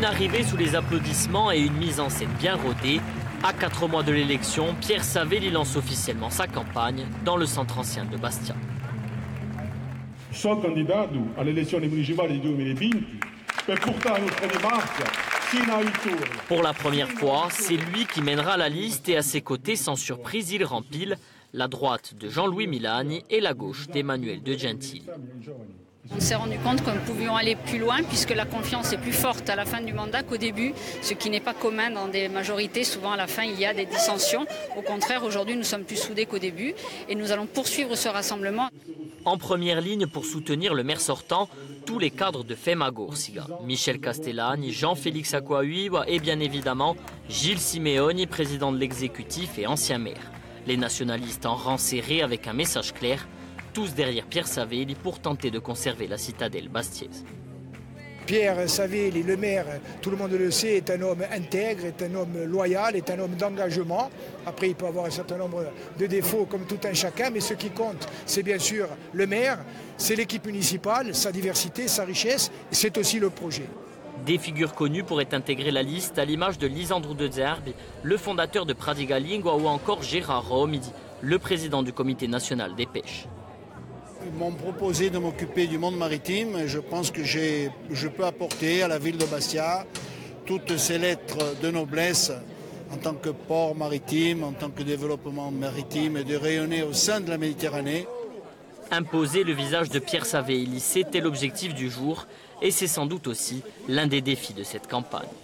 Une arrivée sous les applaudissements et une mise en scène bien rodée. À 4 mois de l'élection, Pierre Savelli lance officiellement sa campagne dans le centre ancien de Bastia. Sono candidato alle elezioni municipali di 2020 per portare Nostra Marcia fino al turno. Pour la première fois, c'est lui qui mènera la liste et à ses côtés, sans surprise, il rempile la droite de Jean-Louis Milani et la gauche d'Emmanuel De Gentili. On s'est rendu compte que nous pouvions aller plus loin puisque la confiance est plus forte à la fin du mandat qu'au début, ce qui n'est pas commun dans des majorités. Souvent à la fin il y a des dissensions. Au contraire, aujourd'hui nous sommes plus soudés qu'au début et nous allons poursuivre ce rassemblement. En première ligne pour soutenir le maire sortant, tous les cadres de Femagorsiga. Michel Castellani, Jean-Félix Acquahuiwa et bien évidemment Gilles Simeoni, président de l'exécutif et ancien maire. Les nationalistes en rang serré avec un message clair, tous derrière Pierre Savelli pour tenter de conserver la citadelle bastiaise. Pierre Savelli, le maire, tout le monde le sait, est un homme intègre, est un homme loyal, est un homme d'engagement. Après, il peut avoir un certain nombre de défauts comme tout un chacun, mais ce qui compte, c'est bien sûr le maire, c'est l'équipe municipale, sa diversité, sa richesse, et c'est aussi le projet. Des figures connues pourraient intégrer la liste à l'image de Lisandro De Zerbi, le fondateur de Pradiga Lingua, ou encore Gérard Romidi, le président du comité national des pêches. Ils m'ont proposé de m'occuper du monde maritime et je pense que je peux apporter à la ville de Bastia toutes ces lettres de noblesse en tant que port maritime, en tant que développement maritime et de rayonner au sein de la Méditerranée. Imposer le visage de Pierre Savelli, c'était l'objectif du jour et c'est sans doute aussi l'un des défis de cette campagne.